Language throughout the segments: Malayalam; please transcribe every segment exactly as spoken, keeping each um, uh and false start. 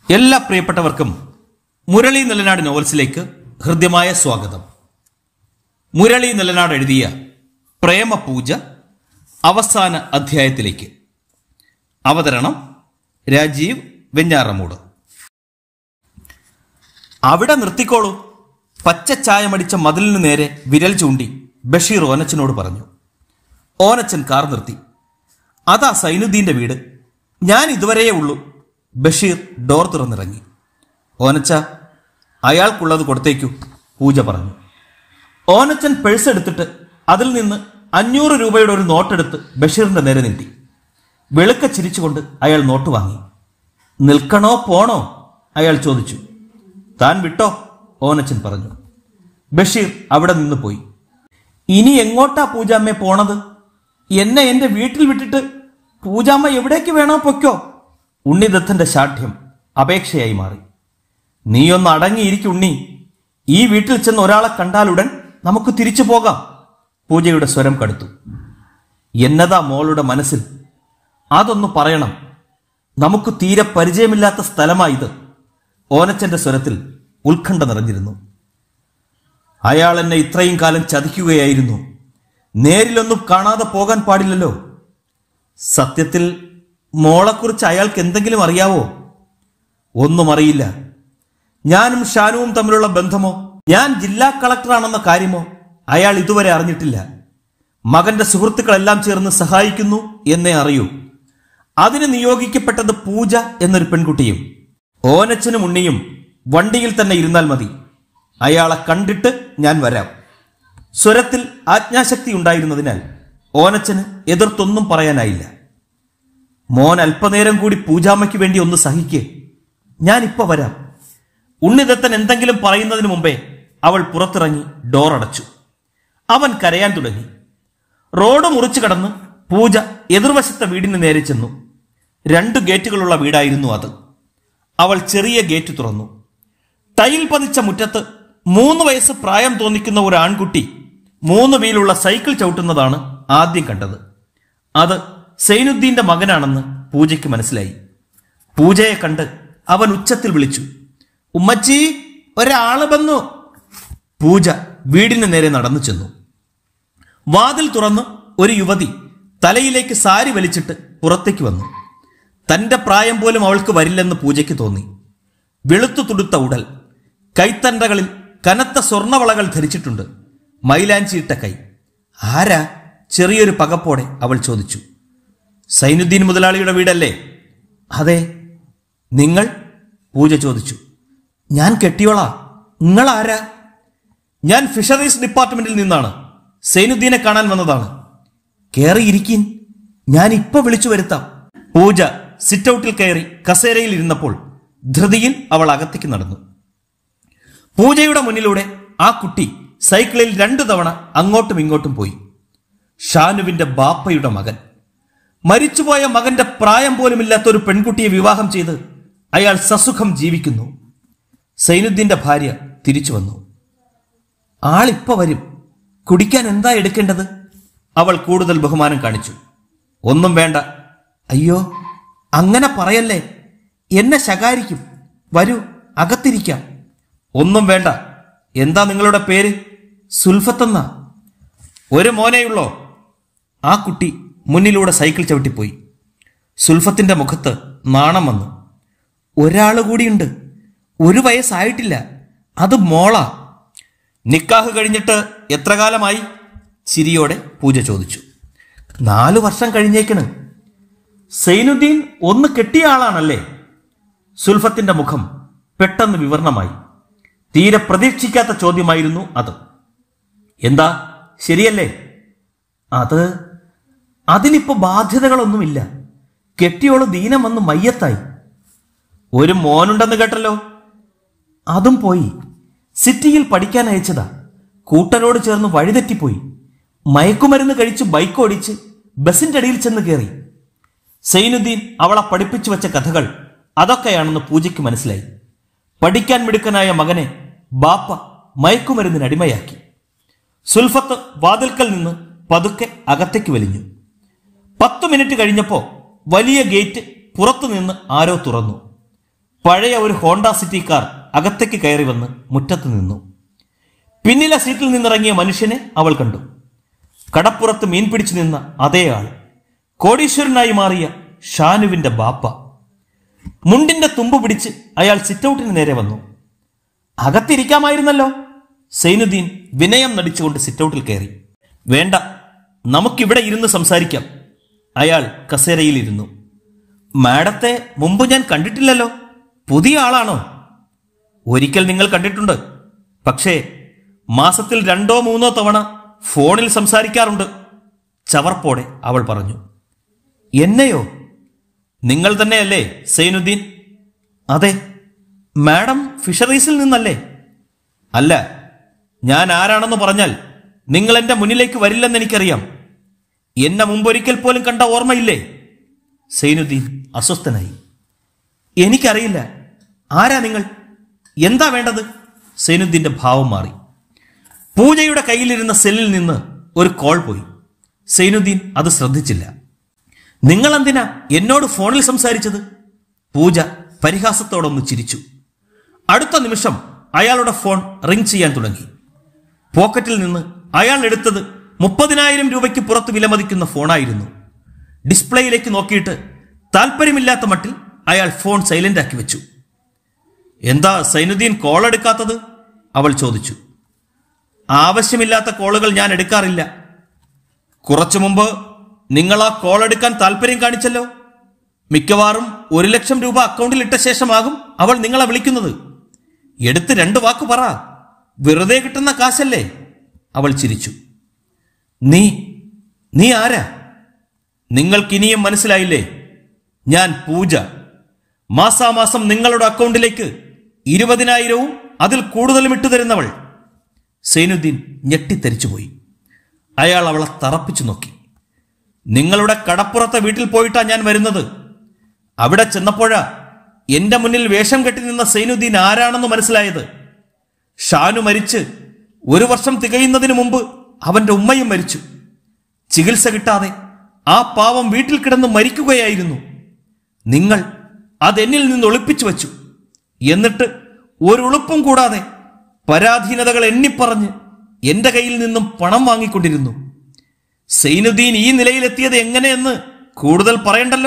എല്ലാ പ്രിയപ്പെട്ടവർക്കും മുരളി നെല്ലനാട് നോവൽസിലേക്ക് ഹൃദ്യമായ സ്വാഗതം. മുരളി നെല്ലനാട് എഴുതിയ പ്രേമപൂജ അവസാന അധ്യായത്തിലേക്ക്. അവതരണം രാജീവ് വെഞ്ഞാറമൂട്. അവിടെ നിർത്തിക്കോളൂ. പച്ച ചായമടിച്ച മതിലിനു നേരെ വിരൽ ചൂണ്ടി ബഷീർ ഓനച്ചനോട് പറഞ്ഞു. ഓനച്ചൻ കാർ നിർത്തി. അതാ സൈനുദ്ദീന്റെ വീട്. ഞാൻ ഇതുവരെയേ ഉള്ളൂ. ബഷീർ ഡോർ തുറന്നിറങ്ങി. ഓനച്ച, അയാൾക്കുള്ളത് കൊടുത്തേക്കൂ, പൂജ പറഞ്ഞു. ഓനച്ചൻ പേഴ്സ് എടുത്തിട്ട് അതിൽ നിന്ന് അഞ്ഞൂറ് രൂപയുടെ ഒരു നോട്ടെടുത്ത് ബഷീറിന്റെ നേരെ നീട്ടി. വെളുക്ക ചിരിച്ചുകൊണ്ട് അയാൾ നോട്ട് വാങ്ങി. നിൽക്കണോ പോണോ? അയാൾ ചോദിച്ചു. താൻ വിട്ടോ, ഓനച്ചൻ പറഞ്ഞു. ബഷീർ അവിടെ നിന്ന് പോയി. ഇനി എങ്ങോട്ടാ പൂജാമ്മ പോണത്? എന്നെ എന്റെ വീട്ടിൽ വിട്ടിട്ട് പൂജാമ്മ എവിടേക്ക് വേണോ പൊയ്ക്കോ. ഉണ്ണിദത്തന്റെ ശാഠ്യം അപേക്ഷയായി മാറി. നീയൊന്ന് അടങ്ങിയിരിക്കും ഉണ്ണി. ഈ വീട്ടിൽ ചെന്ന് ഒരാളെ കണ്ടാലുടൻ നമുക്ക് തിരിച്ചു പോകാം. പൂജയുടെ സ്വരം കടുത്തു. എന്നതാ മോളുടെ മനസ്സിൽ? അതൊന്നു പറയണം. നമുക്ക് തീരെ പരിചയമില്ലാത്ത സ്ഥലമായത്. ഓനച്ചന്റെ സ്വരത്തിൽ ഉത്കണ്ഠ നിറഞ്ഞിരുന്നു. അയാൾ എന്നെ ഇത്രയും കാലം ചതിക്കുകയായിരുന്നു. നേരിലൊന്നും കാണാതെ പോകാൻ പാടില്ലല്ലോ. സത്യത്തിൽ മോളെക്കുറിച്ച് അയാൾക്ക് എന്തെങ്കിലും അറിയാവോ? ഒന്നും അറിയില്ല. ഞാനും ഷാനുവും തമ്മിലുള്ള ബന്ധമോ ഞാൻ ജില്ലാ കളക്ടറാണെന്ന കാര്യമോ അയാൾ ഇതുവരെ അറിഞ്ഞിട്ടില്ല. മകന്റെ സുഹൃത്തുക്കളെല്ലാം ചേർന്ന് സഹായിക്കുന്നു എന്നേ അറിയൂ. അതിന് നിയോഗിക്കപ്പെട്ടത് പൂജ എന്നൊരു പെൺകുട്ടിയും. ഓനച്ചനും ഉണ്ണിയും വണ്ടിയിൽ തന്നെ ഇരുന്നാൽ മതി. അയാളെ കണ്ടിട്ട് ഞാൻ വരാം. സ്വരത്തിൽ ആജ്ഞാശക്തി ഉണ്ടായിരുന്നതിനാൽ ഓനച്ചന് എതിർത്തൊന്നും പറയാനായില്ല. മോൻ അല്പനേരം കൂടി പൂജാമ്മയ്ക്ക് വേണ്ടി ഒന്ന് സഹിക്ക്. ഞാനിപ്പോ വരാം. ഉണ്ണിദത്തൻ എന്തെങ്കിലും പറയുന്നതിന് മുമ്പേ അവൾ പുറത്തിറങ്ങി ഡോർ അടച്ചു. അവൻ കരയാൻ തുടങ്ങി. റോഡ് മുറിച്ചു കടന്ന് പൂജ എതിർവശത്തെ വീടിന് നേരെ ചെന്നു. രണ്ടു ഗേറ്റുകളുള്ള വീടായിരുന്നു അത്. അവൾ ചെറിയ ഗേറ്റ് തുറന്നു. ടൈൽ പതിച്ച മുറ്റത്ത് മൂന്ന് വയസ്സ് പ്രായം തോന്നിക്കുന്ന ഒരു ആൺകുട്ടി മൂന്ന് വീലുള്ള സൈക്കിൾ ചവിട്ടുന്നതാണ് ആദ്യം കണ്ടത്. അത് സൈനുദ്ദീന്റെ മകനാണെന്ന് പൂജയ്ക്ക് മനസ്സിലായി. പൂജയെ കണ്ട് അവൻ ഉച്ചത്തിൽ വിളിച്ചു. ഉമ്മച്ചി, ഒരാള് വന്നു. പൂജ വീടിന് നേരെ നടന്നു ചെന്നു. വാതിൽ തുറന്ന് ഒരു യുവതി തലയിലേക്ക് സാരി വലിച്ചിട്ട് പുറത്തേക്ക് വന്നു. തന്റെ പ്രായം പോലും അവൾക്ക് വരില്ലെന്ന് പൂജയ്ക്ക് തോന്നി. വെളുത്തു തുടുത്ത ഉടൽ, കൈത്തണ്ടകളിൽ കനത്ത സ്വർണവളകൾ ധരിച്ചിട്ടുണ്ട്. മൈലാഞ്ചിയിട്ട കൈ. ആരാ? ചെറിയൊരു പകപ്പോടെ അവൾ ചോദിച്ചു. സൈനുദ്ദീൻ മുതലാളിയുടെ വീടല്ലേ? അതെ. നിങ്ങൾ? പൂജ ചോദിച്ചു. ഞാൻ കെട്ടിയോളാ. നിങ്ങൾ ആരാ? ഞാൻ ഫിഷറീസ് ഡിപ്പാർട്ട്മെന്റിൽ നിന്നാണ്. സൈനുദ്ദീനെ കാണാൻ വന്നതാണ്. കയറിയിരിക്കീൻ, ഞാൻ ഇപ്പൊ വിളിച്ചു വരുത്താം. പൂജ സിറ്റ് ഔട്ടിൽ കയറി കസേരയിൽ ഇരുന്നപ്പോൾ ധൃതിയിൽ അവൾ അകത്തേക്ക് നടന്നു. പൂജയുടെ മുന്നിലൂടെ ആ കുട്ടി സൈക്കിളിൽ രണ്ടു തവണ അങ്ങോട്ടും ഇങ്ങോട്ടും പോയി. ഷാനുവിന്റെ ബാപ്പയുടെ മകൻ. മരിച്ചുപോയ മകന്റെ പ്രായം പോലുമില്ലാത്ത ഒരു പെൺകുട്ടിയെ വിവാഹം ചെയ്ത് അയാൾ സസുഖം ജീവിക്കുന്നു. സൈനുദ്ദീന്റെ ഭാര്യ തിരിച്ചു വന്നു. ആളിപ്പോ വരും. കുടിക്കാൻ എന്താ എടുക്കേണ്ടത്? അവൾ കൂടുതൽ ബഹുമാനം കാണിച്ചു. ഒന്നും വേണ്ട. അയ്യോ, അങ്ങനെ പറയല്ലേ. എന്നെ ശകാരിക്കും. വരൂ, അകത്തിരിക്കാം. ഒന്നും വേണ്ട. എന്താ നിങ്ങളുടെ പേര്? സുൽഫത്തെന്ന. ഒരു മോനെയുള്ളോ? ആ കുട്ടി മുന്നിലൂടെ സൈക്കിൾ ചവിട്ടിപ്പോയി. സുൽഫത്തിന്റെ മുഖത്ത് നാണം വന്നു. ഒരാള് കൂടിയുണ്ട്. ഒരു വയസ്സായിട്ടില്ല. അത് മോളാ. നിക്കാഹ് കഴിഞ്ഞിട്ട് എത്ര കാലമായി? ചിരിയോടെ പൂജ ചോദിച്ചു. നാലു വർഷം കഴിഞ്ഞേക്കണ്. സൈനുദ്ദീൻ ഒന്ന് കെട്ടിയ ആളാണല്ലേ? സുൽഫത്തിന്റെ മുഖം പെട്ടെന്ന് വിവരണമായി. തീരെ പ്രതീക്ഷിക്കാത്ത ചോദ്യമായിരുന്നു അത്. എന്താ, ശരിയല്ലേ? അത് അതിനിപ്പോ ബാധ്യതകളൊന്നുമില്ല. കെട്ടിയോള് ദീനം വന്ന് മയ്യത്തായി. ഒരു മോനുണ്ടെന്ന് കേട്ടല്ലോ. അതും പോയി. സിറ്റിയിൽ പഠിക്കാൻ അയച്ചതാ. കൂട്ടരോട് ചേർന്ന് വഴിതെറ്റിപ്പോയി. മയക്കുമരുന്ന് കഴിച്ച് ബൈക്ക് ഓടിച്ച് ബസിന്റെ അടിയിൽ ചെന്ന് കയറി. സൈനുദ്ദീൻ അവളെ പഠിപ്പിച്ചു വെച്ച കഥകൾ അതൊക്കെയാണെന്ന് പൂജയ്ക്ക് മനസ്സിലായി. പഠിക്കാൻ മിടുക്കനായ മകനെ ബാപ്പ മയക്കുമരുന്നിന് അടിമയാക്കി. സുൽഫത്ത് വാതിൽക്കൽ നിന്ന് പതുക്കെ അകത്തേക്ക് വലിഞ്ഞു. പത്തു മിനിറ്റ് കഴിഞ്ഞപ്പോ വലിയ ഗേറ്റ് പുറത്തുനിന്ന് ആരോ തുറന്നു. പഴയ ഒരു ഹോണ്ട സിറ്റി കാർ അകത്തേക്ക് കയറി വന്ന് മുറ്റത്ത് നിന്നു. പിന്നിലെ സീറ്റിൽ നിന്നിറങ്ങിയ മനുഷ്യനെ അവൾ കണ്ടു. കടപ്പുറത്ത് മീൻ പിടിച്ചു നിന്ന അതേ ആൾ, കോടീശ്വരനായി മാറിയ ഷാനുവിന്റെ ബാപ്പ. മുണ്ടിന്റെ തുമ്പ് പിടിച്ച് അയാൾ സിറ്റൗട്ടിന് നേരെ വന്നു. അകത്തിരിക്കാമായിരുന്നല്ലോ. സൈനുദ്ദീൻ വിനയം നടിച്ചുകൊണ്ട് സിറ്റൗട്ടിൽ കയറി. വേണ്ട, നമുക്കിവിടെ ഇരുന്ന് സംസാരിക്കാം. അയാൾ കസേരയിലിരുന്നു. മാഡത്തെ മുമ്പ് ഞാൻ കണ്ടിട്ടില്ലല്ലോ. പുതിയ ആളാണോ? ഒരിക്കൽ നിങ്ങൾ കണ്ടിട്ടുണ്ട്. പക്ഷേ മാസത്തിൽ രണ്ടോ മൂന്നോ തവണ ഫോണിൽ സംസാരിക്കാറുണ്ട്. ചവർപ്പോടെ അവൾ പറഞ്ഞു. എന്നെയോ? നിങ്ങൾ തന്നെയല്ലേ സൈനുദ്ദീൻ? അതെ. മാഡം ഫിഷറീസിൽ നിന്നല്ലേ? അല്ല. ഞാൻ ആരാണെന്ന് പറഞ്ഞാൽ നിങ്ങൾ എന്റെ മുന്നിലേക്ക് വരില്ലെന്ന് എനിക്കറിയാം. എന്നെ മുമ്പൊരിക്കൽ പോലും കണ്ട ഓർമ്മയില്ലേ? സൈനുദ്ദീൻ അസ്വസ്ഥനായി. എനിക്കറിയില്ല. ആരാ നിങ്ങൾ? എന്താ വേണ്ടത്? സൈനുദ്ദീന്റെ ഭാവം മാറി. പൂജയുടെ കയ്യിലിരുന്ന സെല്ലിൽ നിന്ന് ഒരു കോൾ പോയി. സൈനുദ്ദീൻ അത് ശ്രദ്ധിച്ചില്ല. നിങ്ങൾ എന്തിനാ എന്നോട് ഫോണിൽ സംസാരിച്ചത്? പൂജ പരിഹാസത്തോടൊന്ന് ചിരിച്ചു. അടുത്ത നിമിഷം അയാളുടെ ഫോൺ റിംഗ് ചെയ്യാൻ തുടങ്ങി. പോക്കറ്റിൽ നിന്ന് അയാൾ എടുത്തത് മുപ്പതിനായിരം രൂപയ്ക്ക് പുറത്ത് വിലമതിക്കുന്ന ഫോണായിരുന്നു. ഡിസ്പ്ലേയിലേക്ക് നോക്കിയിട്ട് താല്പര്യമില്ലാത്ത മട്ടിൽ അയാൾ ഫോൺ സൈലന്റ് ആക്കി വെച്ചു. എന്താ സൈനുദ്ദീൻ കോൾ എടുക്കാത്തത്? അവൾ ചോദിച്ചു. ആവശ്യമില്ലാത്ത കോളുകൾ ഞാൻ എടുക്കാറില്ല. കുറച്ചു മുമ്പ് നിങ്ങൾ ആ കോൾ എടുക്കാൻ താല്പര്യം കാണിച്ചല്ലോ. മിക്കവാറും ഒരു ലക്ഷം രൂപ അക്കൗണ്ടിൽ ഇട്ട ശേഷമാകും അവൾ നിങ്ങളെ വിളിക്കുന്നത്. എടുത്ത് രണ്ട് വാക്ക് പറ. വെറുതെ കിട്ടുന്ന കാശല്ലേ? അവൾ ചിരിച്ചു. നീ നീ ആരാ? നിങ്ങൾക്കിനിയും മനസ്സിലായില്ലേ? ഞാൻ പൂജ. മാസാമാസം നിങ്ങളുടെ അക്കൗണ്ടിലേക്ക് ഇരുപതിനായിരവും അതിൽ കൂടുതലും ഇട്ടുതരുന്നവൾ. സൈനുദ്ദീൻ ഞെട്ടിത്തെരിച്ചുപോയി. അയാൾ അവളെ തറപ്പിച്ചു നോക്കി. നിങ്ങളുടെ കടപ്പുറത്തെ വീട്ടിൽ പോയിട്ടാ ഞാൻ വരുന്നത്. അവിടെ ചെന്നപ്പോഴാ എന്റെ മുന്നിൽ വേഷം കെട്ടി നിന്ന സൈനുദ്ദീൻ ആരാണെന്ന് മനസ്സിലായത്. ഷാനു മരിച്ച് ഒരു വർഷം തികയുന്നതിന് മുമ്പ് അവന്റെ ഉമ്മയും മരിച്ചു. ചികിത്സ കിട്ടാതെ ആ പാവം വീട്ടിൽ കിടന്ന് മരിക്കുകയായിരുന്നു. നിങ്ങൾ അതെന്നിൽ നിന്ന് ഒളിപ്പിച്ചു വച്ചു. എന്നിട്ട് ഒരു ഉളുപ്പും കൂടാതെ പരാധീനതകൾ എണ്ണിപ്പറഞ്ഞ് എന്റെ കയ്യിൽ നിന്നും പണം വാങ്ങിക്കൊണ്ടിരുന്നു. സൈനുദ്ദീൻ ഈ നിലയിലെത്തിയത് എങ്ങനെയെന്ന് കൂടുതൽ പറയണ്ടല്ലോ.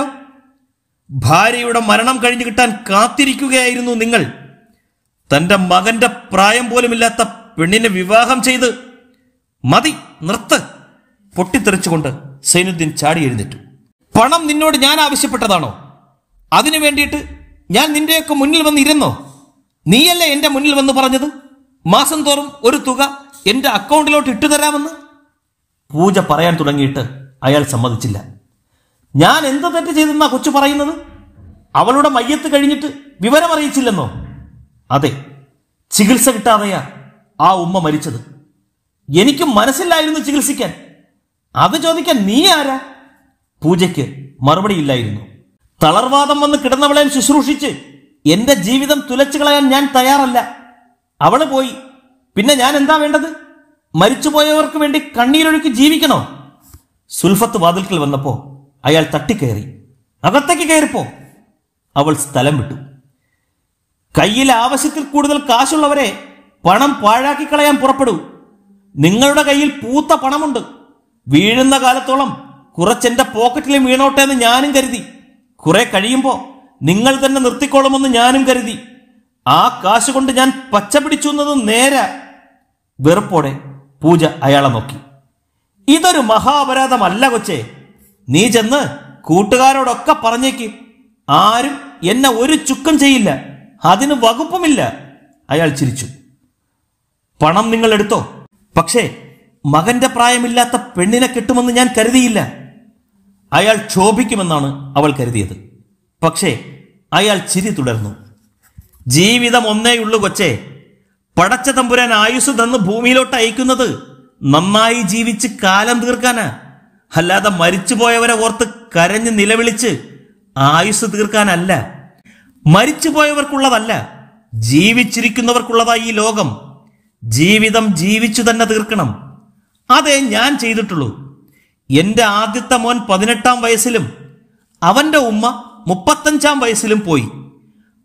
ഭാര്യയുടെ മരണം കഴിഞ്ഞു കിട്ടാൻ കാത്തിരിക്കുകയായിരുന്നു നിങ്ങൾ. തന്റെ മകന്റെ പ്രായം പോലുമില്ലാത്ത പെണ്ണിനെ വിവാഹം ചെയ്ത്. മതി, നിർത്ത്. പൊട്ടിത്തെറിച്ചുകൊണ്ട് സൈനുദ്ദീൻ ചാടി എഴുന്നേറ്റു. പണം നിന്നോട് ഞാൻ ആവശ്യപ്പെട്ടതാണോ? അതിനു വേണ്ടിയിട്ട് ഞാൻ നിന്റെയൊക്കെ മുന്നിൽ വന്ന് ഇരുന്നോ? നീയല്ലേ എന്റെ മുന്നിൽ വന്ന് പറഞ്ഞത് മാസം തോറും ഒരു തുക എന്റെ അക്കൗണ്ടിലോട്ട് ഇട്ടുതരാമെന്ന്? പൂജ പറയാൻ തുടങ്ങിയിട്ട് അയാൾ സമ്മതിച്ചില്ല. ഞാൻ എന്ത് തെറ്റ് ചെയ്തെന്നാ കൊച്ചു പറയുന്നത്? അവളുടെ മയ്യത്ത് കഴിഞ്ഞിട്ട് വിവരം അറിയിച്ചില്ലെന്നോ? അതെ, ചികിത്സ കിട്ടാതെയാ ആ ഉമ്മ മരിച്ചത്. എനിക്ക് മനസ്സിലായിരുന്നു ചികിത്സിക്കാൻ. അത് ചോദിക്കാൻ നീ ആരാ? പൂജയ്ക്ക് മറുപടിയില്ലായിരുന്നു. തളർവാദം വന്ന് കിടന്നവളെ ശുശ്രൂഷിച്ച് എന്റെ ജീവിതം തുലച്ചു കളയാൻ ഞാൻ തയ്യാറല്ല. അവള് പോയി, പിന്നെ ഞാൻ എന്താ വേണ്ടത്? മരിച്ചുപോയവർക്ക് വേണ്ടി കണ്ണീരൊഴുക്കി ജീവിക്കണോ? സുൽഫത്ത് വാതിൽക്കൽ വന്നപ്പോ അയാൾ തട്ടിക്കയറി. അകത്തേക്ക് കയറിപ്പോ. അവൾ സ്ഥലം വിട്ടു. കയ്യിൽ ആവശ്യത്തിൽ കൂടുതൽ കാശുള്ളവരെ പണം പാഴാക്കി കളയാൻ പുറപ്പെടൂ. നിങ്ങളുടെ കയ്യിൽ പൂത്ത പണമുണ്ട്. വീഴുന്ന കാലത്തോളം കുറച്ചെന്റെ പോക്കറ്റിലും വീണോട്ടെ എന്ന് ഞാനും കരുതി. കുറെ കഴിയുമ്പോ നിങ്ങൾ തന്നെ നിർത്തിക്കോളുമെന്ന് ഞാനും കരുതി. ആ കാശ് കൊണ്ട് ഞാൻ പച്ച പിടിച്ചു എന്നത് നേരാ. വെറുപ്പോടെ പൂജ അയാളെ നോക്കി. ഇതൊരു മഹാപരാധമല്ല കൊച്ചേ. നീ ചെന്ന് കൂട്ടുകാരോടൊക്കെ പറഞ്ഞേക്ക്. ആരും എന്നെ ഒരു ചുക്കം ചെയ്യില്ല. അതിന് വകുപ്പുമില്ല. അയാൾ ചിരിച്ചു. പണം നിങ്ങൾ എടുത്തോ. പക്ഷേ മകന്റെ പ്രായമില്ലാത്ത പെണ്ണിനെ കിട്ടുമെന്ന് ഞാൻ കരുതിയില്ല. അയാൾ ക്ഷോഭിക്കുമെന്നാണ് അവൾ കരുതിയത്. പക്ഷേ അയാൾ ചിരി തുടർന്നു. ജീവിതം ഒന്നേയുള്ളൂ കൊച്ചേ. പടച്ച തമ്പുരാൻ ആയുസ് തന്ന് ഭൂമിയിലോട്ട് അയക്കുന്നത് നന്നായി ജീവിച്ച് കാലം തീർക്കാനാ. അല്ലാതെ മരിച്ചുപോയവരെ ഓർത്ത് കരഞ്ഞ് നിലവിളിച്ച് ആയുസ് തീർക്കാനല്ല. മരിച്ചുപോയവർക്കുള്ളതല്ല, ജീവിച്ചിരിക്കുന്നവർക്കുള്ളതാ ഈ ലോകം. ജീവിതം ജീവിച്ചു തന്നെ തീർക്കണം. അതേ ഞാൻ ചെയ്തിട്ടുള്ളൂ. എന്റെ ആദ്യത്തെ മോൻ പതിനെട്ടാം വയസ്സിലും അവന്റെ ഉമ്മ മുപ്പത്തഞ്ചാം വയസ്സിലും പോയി.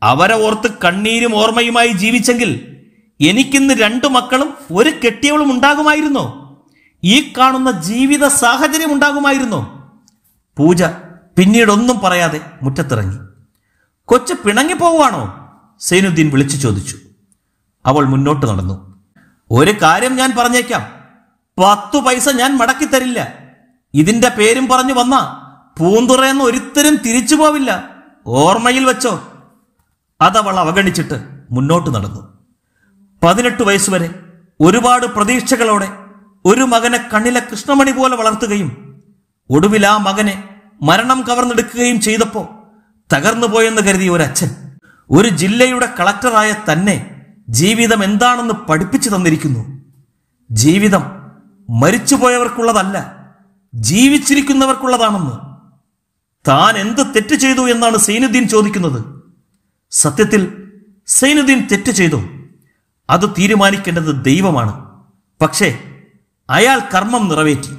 അവരെ ഓർത്ത് കണ്ണീരും ഓർമ്മയുമായി ജീവിച്ചെങ്കിൽ എനിക്കിന്ന് രണ്ടു മക്കളും ഒരു കെട്ടിയവളും ഉണ്ടാകുമായിരുന്നോ? ഈ കാണുന്ന ജീവിത സാഹചര്യം ഉണ്ടാകുമായിരുന്നോ? പൂജ പിന്നീടൊന്നും പറയാതെ മുറ്റത്തിറങ്ങി. കൊച്ചു പിണങ്ങിപ്പോവാണോ? സൈനുദ്ദീൻ വിളിച്ചു ചോദിച്ചു. അവൾ മുന്നോട്ട് നടന്നു. ഒരു കാര്യം ഞാൻ പറഞ്ഞേക്കാം, പത്തു പൈസ ഞാൻ മടക്കി തരില്ല. ഇതിന്റെ പേരും പറഞ്ഞു വന്ന പൂന്തുറയെന്ന് ഒരുത്തരും തിരിച്ചു പോവില്ല, ഓർമ്മയിൽ വെച്ചോ. അതവൾ അവഗണിച്ചിട്ട് മുന്നോട്ട് നടന്നു. പതിനെട്ട് വയസ്സുവരെ ഒരുപാട് പ്രതീക്ഷകളോടെ ഒരു മകനെ കണ്ണിലെ കൃഷ്ണമണി പോലെ വളർത്തുകയും ഒടുവിൽ ആ മകനെ മരണം കവർന്നെടുക്കുകയും ചെയ്തപ്പോ തകർന്നു പോയെന്ന് കരുതിയ ഒരച്ഛൻ ഒരു ജില്ലയുടെ കളക്ടറായ തന്നെ ജീവിതം എന്താണെന്ന് പഠിപ്പിച്ചു തന്നിരിക്കുന്നു. ജീവിതം മരിച്ചുപോയവർക്കുള്ളതല്ല, ജീവിച്ചിരിക്കുന്നവർക്കുള്ളതാണെന്ന്. താൻ എന്ത് തെറ്റ് ചെയ്തു എന്നാണ് സൈനുദ്ദീൻ ചോദിക്കുന്നത്. സത്യത്തിൽ സൈനുദ്ദീൻ തെറ്റ് ചെയ്തു, അത് തീരുമാനിക്കേണ്ടത് ദൈവമാണ്. പക്ഷേ അയാൾ കർമ്മം നിറവേറ്റി.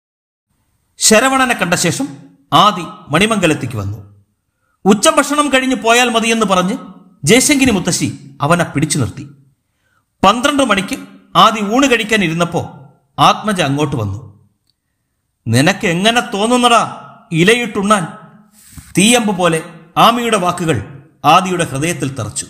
ശരവണനെ കണ്ട ശേഷം ആദി മണിമംഗലത്തേക്ക് വന്നു. ഉച്ചഭക്ഷണം കഴിഞ്ഞ് പോയാൽ മതിയെന്ന് പറഞ്ഞ് ജയശങ്കിനി മുത്തശ്ശി അവനെ പിടിച്ചു നിർത്തി. പന്ത്രണ്ട് മണിക്ക് ആദി ഊണ് കഴിക്കാൻ ഇരുന്നപ്പോ ആത്മജ അങ്ങോട്ട് വന്നു. നിനക്ക് എങ്ങനെ തോന്നുന്നടാ ഇലയിട്ടുണ്ണാൻ? തീയമ്പ് പോലെ ആമിയുടെ വാക്കുകൾ ആദിയുടെ ഹൃദയത്തിൽ തറച്ചു.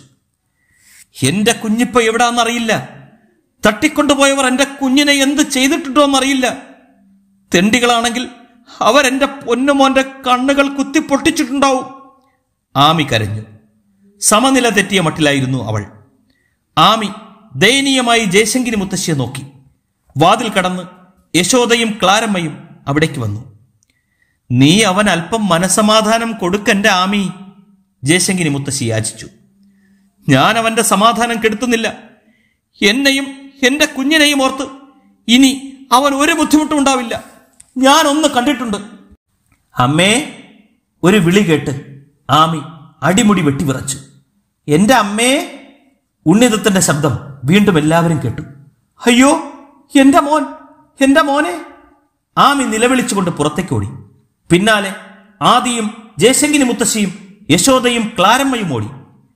എന്റെ കുഞ്ഞിപ്പ എവിടാന്നറിയില്ല. തട്ടിക്കൊണ്ടുപോയവർ എന്റെ കുഞ്ഞിനെ എന്ത് ചെയ്തിട്ടുണ്ടോന്നറിയില്ല. തെണ്ടികളാണെങ്കിൽ അവരെന്റെ പൊന്നുമോന്റെ കണ്ണുകൾ കുത്തിപ്പൊട്ടിച്ചിട്ടുണ്ടാവും. ആമി കരഞ്ഞു. സമനില തെറ്റിയ മട്ടിലായിരുന്നു അവൾ. ആമി ദയനീയമായി ജയശങ്കിനി മുത്തശ്ശിയെ നോക്കി. വാതിൽ കടന്ന് യശോദയും ക്ലാരമ്മയും അവിടേക്ക് വന്നു. നീ അവൻ അല്പം മനസമാധാനം കൊടുക്കന്റെ ആമി, ജയശങ്കിനി മുത്തശ്ശി യാചിച്ചു. ഞാൻ അവന്റെ സമാധാനം കെടുത്തുന്നില്ല. എന്നെയും എന്റെ കുഞ്ഞിനെയും ഓർത്ത് ഇനി അവൻ ഒരു ബുദ്ധിമുട്ടും ഉണ്ടാവില്ല. ഞാൻ ഒന്ന് കണ്ടിട്ടുണ്ട്. അമ്മേ, ഒരു വിളി കേട്ട് ആമി അടിമുടി വെട്ടിവിറച്ചു. എന്റെ അമ്മേ! ഉണ്ണിദത്തന്റെ ശബ്ദം വീണ്ടും എല്ലാവരും കേട്ടു. അയ്യോ, എന്റെ മോൻ, എന്റെ മോനെ! ആമി നിലവിളിച്ചുകൊണ്ട് പുറത്തേക്ക് ഓടി. പിന്നാലെ ആദിയും ജയശങ്കിനി മുത്തശ്ശിയും യശോദയും ക്ലാരമ്മയും ഓടി.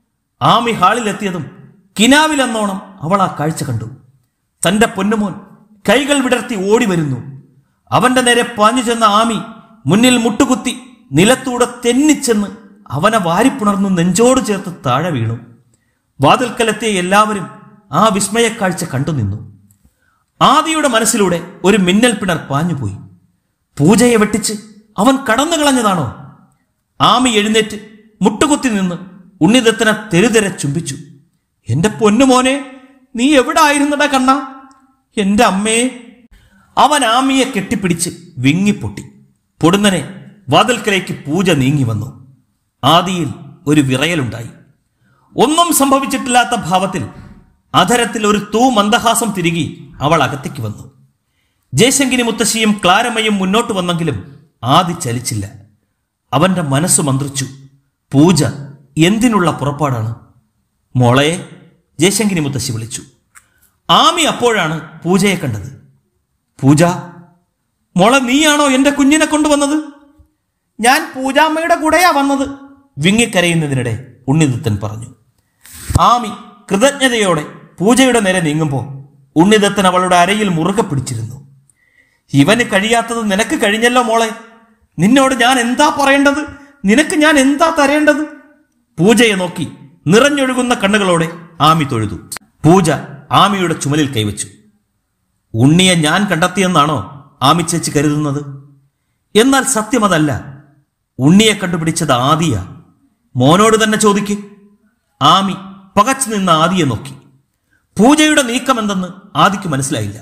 ആമി ഹാളിലെത്തിയതും കിനാവിലെന്നോണം അവൾ ആ കാഴ്ച കണ്ടു. തന്റെ പൊന്നുമോൻ കൈകൾ വിടർത്തി ഓടി വരുന്നു. അവന്റെ നേരെ പാഞ്ഞു ചെന്ന ആമി മുന്നിൽ മുട്ടുകുത്തി നിലത്തൂടെ തെന്നിച്ചെന്ന് അവനെ വാരിപ്പുണർന്നു നെഞ്ചോട് ചേർത്ത് താഴെ വീണു. വാതിൽക്കലെത്തിയ എല്ലാവരും ആ വിസ്മയക്കാഴ്ച കണ്ടുനിന്നു. ആദിയുടെ മനസ്സിലൂടെ ഒരു മിന്നൽ പിണർ പാഞ്ഞുപോയി. പൂജയെ വെട്ടിച്ച് അവൻ കടന്നു കളഞ്ഞതാണോ? ആമി എഴുന്നേറ്റ് മുട്ടുകുത്തി നിന്ന് ഉണ്ണിദത്തനെ തെരുതെരെ ചുംബിച്ചു. എന്റെ പൊന്നുമോനെ, നീ എവിടെ ആയിരുന്നടാ കണ്ണ? എന്റെ അമ്മേ! അവൻ ആമിയെ കെട്ടിപ്പിടിച്ച് വിങ്ങിപ്പൊട്ടി. പൊടുന്നനെ വാതിൽക്കലേക്ക് പൂജ നീങ്ങി വന്നു. ആദിയിൽ ഒരു വിറയലുണ്ടായി. ഒന്നും സംഭവിച്ചിട്ടില്ലാത്ത ഭാവത്തിൽ അധരത്തിൽ ഒരു തൂ മന്ദഹാസം തിരികി അവൾ അകത്തേക്ക് വന്നു. ജയശങ്കിനി മുത്തശ്ശിയും ക്ലാരമ്മയും മുന്നോട്ട് വന്നെങ്കിലും ആദി ചലിച്ചില്ല. അവന്റെ മനസ്സ് മന്ത്രിച്ചു. പൂജ എന്തിനുള്ള പുറപ്പാടാണ്? മോളെ, ജയശങ്കിനി മുത്തശ്ശി വിളിച്ചു. ആമി അപ്പോഴാണ് പൂജയെ കണ്ടത്. പൂജ, മോളെ, നീയാണോ എന്റെ കുഞ്ഞിനെ കൊണ്ടുവന്നത്? ഞാൻ പൂജാമ്മയുടെ കൂടെയാ വന്നത്, വിങ്ങിക്കരയുന്നതിനിടെ ഉണ്ണിദത്തൻ പറഞ്ഞു. ആമി കൃതജ്ഞതയോടെ പൂജയുടെ നേരെ നീങ്ങുമ്പോൾ ഉണ്ണിദത്തൻ അവളുടെ അരയിൽ മുറുകെ പിടിച്ചിരുന്നു. ഇവന് കഴിയാത്തത് നിനക്ക് കഴിഞ്ഞല്ലോ മോളെ. നിന്നോട് ഞാൻ എന്താ പറയേണ്ടത്? നിനക്ക് ഞാൻ എന്താ തരേണ്ടത്? പൂജയെ നോക്കി നിറഞ്ഞൊഴുകുന്ന കണ്ണുകളോടെ ആമി തൊഴുതു. പൂജ ആമിയുടെ ചുമലിൽ കൈവച്ചു. ഉണ്ണിയെ ഞാൻ കണ്ടെത്തിയെന്നാണോ ആമി ചേച്ചി കരുതുന്നത്? എന്നാൽ സത്യം അതല്ല. ഉണ്ണിയെ കണ്ടുപിടിച്ചത് ആദിയ. മോനോട് തന്നെ ചോദിക്ക്. ആമി പകച്ചു നിന്ന ആദിയെ നോക്കി. പൂജയുടെ നീക്കം എന്തെന്ന് ആദിക്ക് മനസ്സിലായില്ല.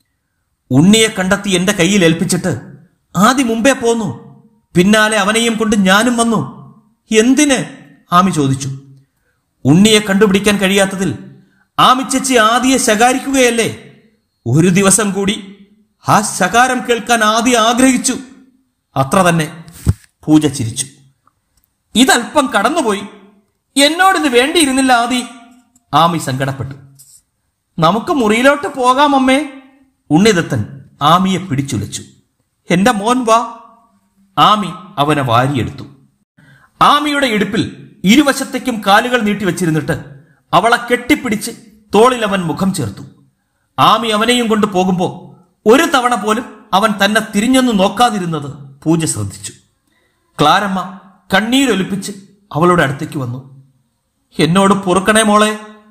ഉണ്ണിയെ കണ്ടെത്തി എന്റെ കയ്യിൽ ഏൽപ്പിച്ചിട്ട് ആദി മുമ്പേ പോന്നു. പിന്നാലെ അവനെയും കൊണ്ട് ഞാനും വന്നു. എന്തിന്? ആമി ചോദിച്ചു. ഉണ്ണിയെ കണ്ടുപിടിക്കാൻ കഴിയാത്തതിൽ ആമി ചേച്ചി ആദിയെ ശകാരിക്കുകയല്ലേ? ഒരു ദിവസം കൂടി ആ ശകാരം കേൾക്കാൻ ആദി ആഗ്രഹിച്ചു. അത്ര തന്നെ. പൂജ ചിരിച്ചു. ഇതല്പം കടന്നുപോയി. എന്നോടിത് വേണ്ടിയിരുന്നില്ല ആദി. ആമി സങ്കടപ്പെട്ടു. നമുക്ക് മുറിയിലോട്ട് പോകാം അമ്മേ. ഉണ്ണിദത്തൻ ആമിയെ പിടിച്ചുലച്ചു. എന്റെ മോൻ വാ. ആമി അവനെ വാരിയെടുത്തു. ആമിയുടെ ഇടുപ്പിൽ ഇരുവശത്തേക്കും കാലുകൾ നീട്ടിവെച്ചിരുന്നിട്ട് അവളെ കെട്ടിപ്പിടിച്ച് തോളിൽ അവൻ മുഖം ചേർത്തു. ആമി അവനെയും കൊണ്ട് പോകുമ്പോൾ ഒരു തവണ പോലും അവൻ തന്നെ തിരിഞ്ഞൊന്നു നോക്കാതിരുന്നത് പൂജ ശ്രദ്ധിച്ചു. ക്ലാരമ്മ കണ്ണീരൊലിപ്പിച്ച് അവളുടെ അടുത്തേക്ക് വന്നു. എന്നോട് പൊറുക്കണേ മോളെ,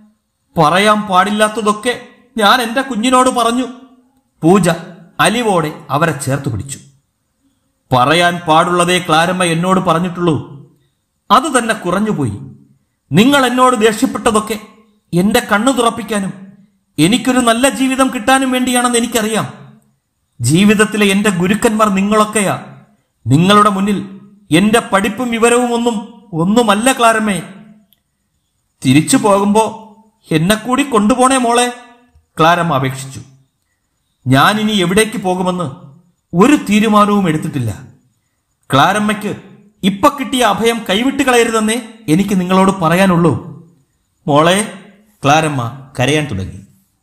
പറയാൻ പാടില്ലാത്തതൊക്കെ ഞാൻ എന്റെ കുഞ്ഞിനോട് പറഞ്ഞു. പൂജ അലിവോടെ അവരെ ചേർത്ത് പിടിച്ചു. പറയാൻ പാടുള്ളതേ ക്ലാരമ്മ എന്നോട് പറഞ്ഞിട്ടുള്ളൂ. അത് തന്നെ കുറഞ്ഞുപോയി. നിങ്ങൾ എന്നോട് ദേഷ്യപ്പെട്ടതൊക്കെ എന്റെ കണ്ണു തുറപ്പിക്കാനും എനിക്കൊരു നല്ല ജീവിതം കിട്ടാനും വേണ്ടിയാണെന്ന് എനിക്കറിയാം. ജീവിതത്തിലെ എന്റെ ഗുരുക്കന്മാർ നിങ്ങളൊക്കെയാ. നിങ്ങളുടെ മുന്നിൽ എന്റെ പഠിപ്പും വിവരവും ഒന്നും ഒന്നുമല്ല ക്ലാരമ്മേ. തിരിച്ചു പോകുമ്പോ എന്നെ കൂടി കൊണ്ടുപോണേ മോളെ, ക്ലാരമ്മ അപേക്ഷിച്ചു. ഞാൻ ഇനി എവിടേക്ക് പോകുമെന്ന് ഒരു തീരുമാനവും എടുത്തിട്ടില്ല. ക്ലാരമ്മയ്ക്ക് ഇപ്പൊ കിട്ടിയ അഭയം കൈവിട്ട് കളയരുതെന്നേ എനിക്ക് നിങ്ങളോട് പറയാനുള്ളൂ. മോളെ, ക്ലാരമ്മ കരയാൻ തുടങ്ങി.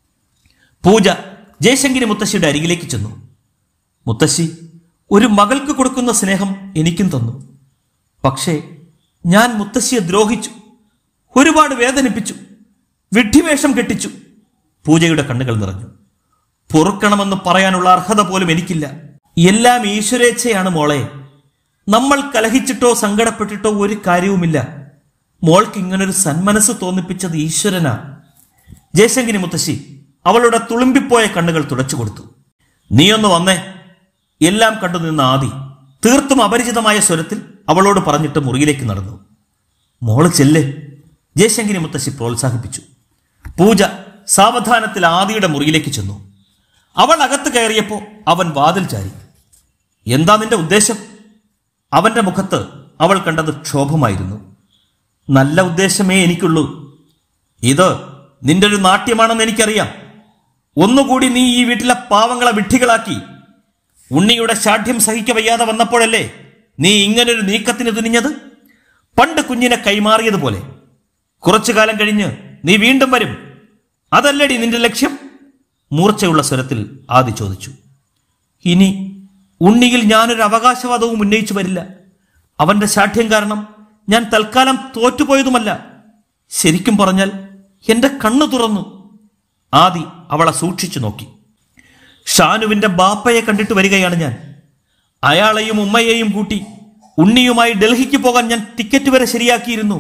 പൂജ ജയശങ്കരി മുത്തശ്ശിയുടെ അരികിലേക്ക് ചെന്നു. മുത്തശ്ശി, ഒരു മകൾക്ക് കൊടുക്കുന്ന സ്നേഹം എനിക്കും തന്നു. പക്ഷേ ഞാൻ മുത്തശ്ശിയെ ദ്രോഹിച്ചു, ഒരുപാട് വേദനിപ്പിച്ചു, വിഡ്ഢിവേഷം കെട്ടിച്ചു. പൂജയുടെ കണ്ണുകൾ നിറഞ്ഞു. പൊറുക്കണമെന്ന് പറയാനുള്ള അർഹത പോലും എനിക്കില്ല. എല്ലാം ഈശ്വരേച്ഛയാണ് മോളെ. നമ്മൾ കലഹിച്ചിട്ടോ സങ്കടപ്പെട്ടിട്ടോ ഒരു കാര്യവുമില്ല. മോൾക്ക് ഇങ്ങനൊരു സന്മനസ് തോന്നിപ്പിച്ചത് ഈശ്വരനാ. ജയശങ്കരി മുത്തശ്ശി അവളുടെ തുളുമ്പിപ്പോയ കണ്ണുകൾ തുടച്ചു കൊടുത്തു. നീയൊന്ന് വന്നേ, എല്ലാം കണ്ടു നിന്ന ആദി തീർത്തും അപരിചിതമായ സ്വരത്തിൽ അവളോട് പറഞ്ഞിട്ട് മുറിയിലേക്ക് നടന്നു. മോള് ചെല്ല്, ജയശങ്കരി മുത്തശ്ശി പ്രോത്സാഹിപ്പിച്ചു. പൂജ സാവധാനത്തിൽ ആദിയുടെ മുറിയിലേക്ക് ചെന്നു. അവൾ അകത്ത് കയറിയപ്പോ അവൻ വാതിൽ ചാരി. എന്താ നിന്റെ ഉദ്ദേശം? അവന്റെ മുഖത്ത് അവൾ കണ്ടത് ക്ഷോഭമായിരുന്നു. നല്ല ഉദ്ദേശമേ എനിക്കുള്ളൂ. ഇത് നിന്റെ ഒരു നാട്യമാണെന്ന് എനിക്കറിയാം. ഒന്നുകൂടി നീ ഈ വീട്ടിലെ പാവങ്ങളെ വിഡ്ഢികളാക്കി. ഉണ്ണിയുടെ ശാഠ്യം സഹിക്ക വയ്യാതെ വന്നപ്പോഴല്ലേ നീ ഇങ്ങനൊരു നീക്കത്തിന് തുനിഞ്ഞത്? പണ്ട് കുഞ്ഞിനെ കൈമാറിയതുപോലെ. കുറച്ചു കാലം കഴിഞ്ഞ് നീ വീണ്ടും വരും, അതല്ലടി നിന്റെ ലക്ഷ്യം? മൂർച്ചയുള്ള സ്വരത്തിൽ ആദി ചോദിച്ചു. ഇനി ഉണ്ണിയിൽ ഞാനൊരു അവകാശവാദവും ഉന്നയിച്ചു വരില്ല. അവന്റെ ശാഠ്യം കാരണം ഞാൻ തൽക്കാലം തോറ്റുപോയതുമല്ല. ശരിക്കും പറഞ്ഞാൽ എന്റെ കണ്ണു തുറന്നു. ആദി അവളെ സൂക്ഷിച്ചു നോക്കി. ഷാനുവിന്റെ ബാപ്പയെ കണ്ടിട്ട് വരികയാണ് ഞാൻ. അയാളെയും ഉമ്മയെയും കൂട്ടി ഉണ്ണിയുമായി ഡൽഹിക്ക് പോകാൻ ഞാൻ ടിക്കറ്റ് വരെ ശരിയാക്കിയിരുന്നു.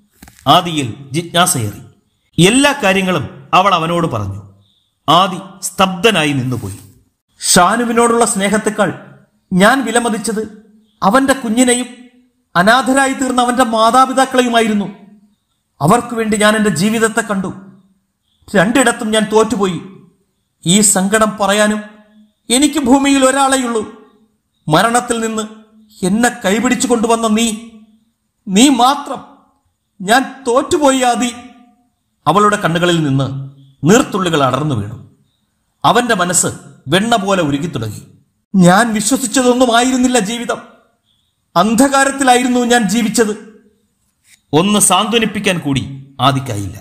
ആദിയിൽ ജിജ്ഞാസയേറി. എല്ലാ കാര്യങ്ങളും അവൾ അവനോട് പറഞ്ഞു. ആദി സ്തബ്ധനായി നിന്നുപോയി. ഷാനുവിനോടുള്ള സ്നേഹത്തെക്കാൾ ഞാൻ വിലമതിച്ചത് അവന്റെ കുഞ്ഞിനെയും അനാഥരായി തീർന്ന അവന്റെ മാതാപിതാക്കളെയുമായിരുന്നു. അവർക്ക് വേണ്ടി ഞാൻ എൻ്റെ ജീവിതത്തെ കണ്ടു. രണ്ടിടത്തും ഞാൻ തോറ്റുപോയി. ഈ സങ്കടം പറയാനും എനിക്ക് ഭൂമിയിൽ ഒരാളെയുള്ളൂ. മരണത്തിൽ നിന്ന് എന്നെ കൈപിടിച്ചു കൊണ്ടുവന്ന നീ നീ മാത്രം. ഞാൻ തോറ്റുപോയി ആദി. അവളുടെ കണ്ണുകളിൽ നിന്ന് നീർത്തുള്ളികൾ അടർന്നു വീണു. അവന്റെ മനസ്സ് വെണ്ണ പോലെ ഉരുകിത്തുടങ്ങി. ഞാൻ വിശ്വസിച്ചതൊന്നും ആയിരുന്നില്ല ജീവിതം. അന്ധകാരത്തിലായിരുന്നു ഞാൻ ജീവിച്ചത്. ഒന്ന് സാന്ത്വനിപ്പിക്കാൻ കൂടി ആദിക്കായില്ല.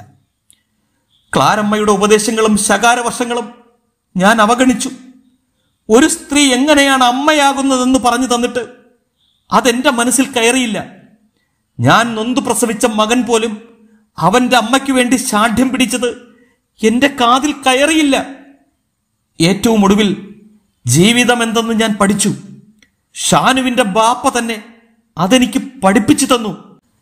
ക്ലാരമ്മയുടെ ഉപദേശങ്ങളും ശകാരവർഷങ്ങളും ഞാൻ അവഗണിച്ചു. ഒരു സ്ത്രീ എങ്ങനെയാണ് അമ്മയാകുന്നതെന്ന് പറഞ്ഞു തന്നിട്ട് അതെന്റെ മനസ്സിൽ കയറിയില്ല. ഞാൻ നൊന്തു പ്രസവിച്ച മകൻ പോലും അവന്റെ അമ്മയ്ക്ക് വേണ്ടി ശാഠ്യം പിടിച്ചത് എന്റെ കാതിൽ കയറിയില്ല. ഏറ്റവും ഒടുവിൽ ജീവിതം എന്തെന്ന് ഞാൻ പഠിച്ചു. ഷാനുവിന്റെ ബാപ്പ തന്നെ അതെനിക്ക് പഠിപ്പിച്ചു തന്നു.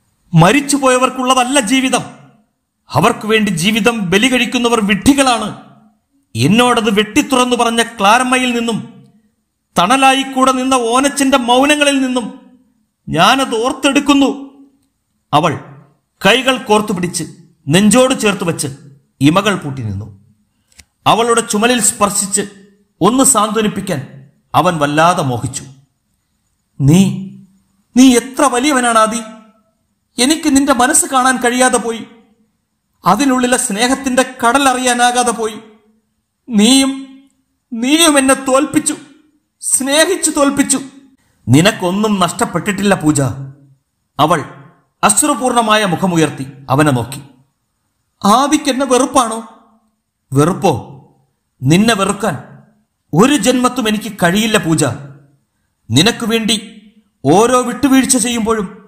മരിച്ചുപോയവർക്കുള്ളതല്ല ജീവിതം. അവർക്ക് വേണ്ടി ജീവിതം ബലി കഴിക്കുന്നവർ വിഡ്ഢികളാണ്. എന്നോടത് വെട്ടിത്തുറന്നു പറഞ്ഞ ക്ലാരമ്മയിൽ നിന്നും തണലായി കൂടെ നിന്ന ഓനച്ചന്റെ മൗനങ്ങളിൽ നിന്നും ഞാനത് ഓർത്തെടുക്കുന്നു. അവൾ കൈകൾ കോർത്തുപിടിച്ച് നെഞ്ചോട് ചേർത്ത് വെച്ച് ഇമകൾ പൂട്ടി നിന്നു. അവളുടെ ചുമലിൽ സ്പർശിച്ച് ഒന്ന് സാന്ത്വനിപ്പിക്കാൻ അവൻ വല്ലാതെ മോഹിച്ചു. നീ നീ എത്ര വലിയവനാണ് ആദി. എനിക്ക് നിന്റെ മനസ്സ് കാണാൻ കഴിയാതെ പോയി. അതിനുള്ളിലെ സ്നേഹത്തിന്റെ കടൽ അറിയാനാകാതെ പോയി. നീയും നീയും എന്നെ തോൽപ്പിച്ചു, സ്നേഹിച്ചു തോൽപ്പിച്ചു. നിനക്കൊന്നും നഷ്ടപ്പെട്ടിട്ടില്ല പൂജ. അവൾ അശ്രുപൂർണമായ മുഖമുയർത്തി അവനെ നോക്കി. ആദിക്കെന്നെ വെറുപ്പാണോ? വെറുപ്പോ? നിന്നെ വെറുക്കാൻ ഒരു ജന്മത്തും എനിക്ക് കഴിയില്ല പൂജ. നിനക്ക് വേണ്ടി ഓരോ വിട്ടുവീഴ്ച ചെയ്യുമ്പോഴും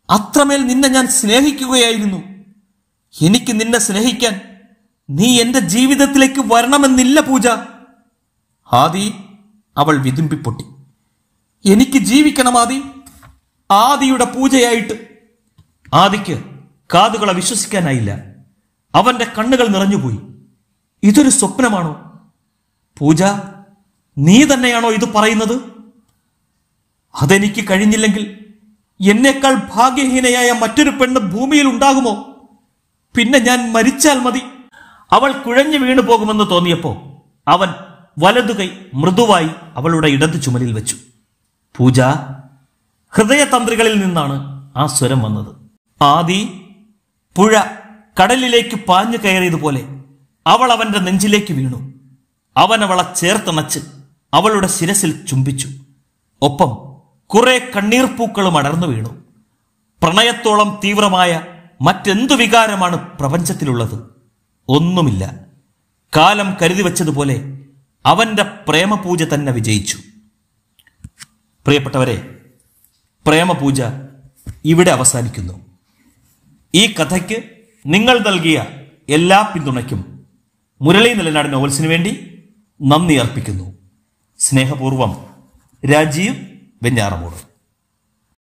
അത്രമേൽ നിന്നെ ഞാൻ സ്നേഹിക്കുകയായിരുന്നു. എനിക്ക് നിന്നെ സ്നേഹിക്കാൻ നീ എന്റെ ജീവിതത്തിലേക്ക് വരണമെന്നില്ല പൂജ. ആദി, അവൾ വിതുമ്പിപ്പൊട്ടി. എനിക്ക് ജീവിക്കണം ആദി, ആദിയുടെ പൂജയായിട്ട്. ആദിക്ക് കാതുകളെ വിശ്വസിക്കാനായില്ല. അവന്റെ കണ്ണുകൾ നിറഞ്ഞുപോയി. ഇതൊരു സ്വപ്നമാണോ? പൂജ, നീ തന്നെയാണോ ഇത് പറയുന്നത്? അതെനിക്ക് കഴിഞ്ഞില്ലെങ്കിൽ എന്നേക്കാൾ ഭാഗ്യഹീനയായ മറ്റൊരു പെണ്ണ് ഭൂമിയിൽ ഉണ്ടാകുമോ? പിന്നെ ഞാൻ മരിച്ചാൽ മതി. അവൾ കുഴഞ്ഞു വീണു പോകുമെന്ന് തോന്നിയപ്പോ അവൻ വലതുകൈ മൃദുവായി അവളുടെ ഇടതു ചുമലിൽ വെച്ചു. പൂജ, ഹൃദയതന്ത്രികളിൽ നിന്നാണ് ആ സ്വരം വന്നത്. ആദി, പുഴ കടലിലേക്ക് പാഞ്ഞു കയറിയതുപോലെ അവൾ അവന്റെ നെഞ്ചിലേക്ക് വീണു. അവൻ അവളെ ചേർത്തണച്ച് അവളുടെ ശിരസിൽ ചുംബിച്ചു. ഒപ്പം കുറെ കണ്ണീർപ്പൂക്കളും അടർന്നു വീണു. പ്രണയത്തോളം തീവ്രമായ മറ്റെന്തു വികാരമാണ് പ്രപഞ്ചത്തിലുള്ളത്? ഒന്നുമില്ല. കാലം കരുതി വച്ചതുപോലെ അവന്റെ പ്രേമപൂജ തന്നെ വിജയിച്ചു. പ്രിയപ്പെട്ടവരെ, പ്രേമപൂജ ഇവിടെ അവസാനിക്കുന്നു. ഈ കഥയ്ക്ക് നിങ്ങൾ നൽകിയ എല്ലാ പിന്തുണയ്ക്കും മുരളി നിലനാട് നോവൽസിനു വേണ്ടി നന്ദി അർപ്പിക്കുന്നു. സ്നേഹപൂർവം, രാജീവ് വെഞ്ഞാറമൂട്.